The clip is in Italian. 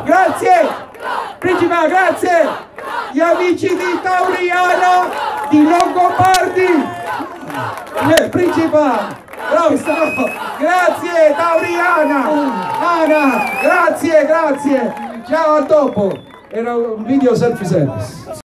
grazie! Principa, grazie! Gli amici di Tauriana, di Longobardi! Principa! Bravo, grazie Tauriana! Ana, grazie! Ciao, a dopo! Era un video self-service.